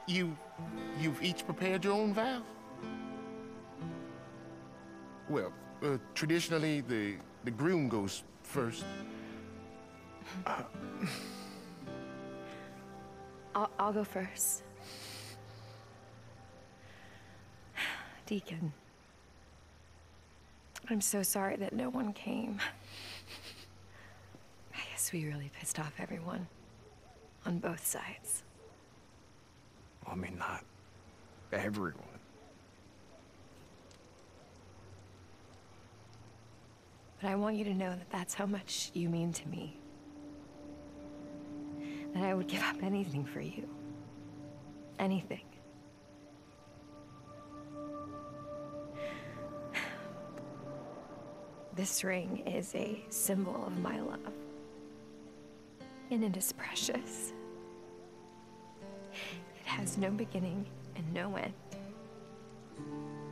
You've each prepared your own vow? Well, traditionally, the groom goes first. I'll go first. Deacon, I'm so sorry that no one came. I guess we really pissed off everyone. On both sides. I mean, not everyone. But I want you to know that that's how much you mean to me. That I would give up anything for you. Anything. This ring is a symbol of my love. And it is precious. It has no beginning and no end.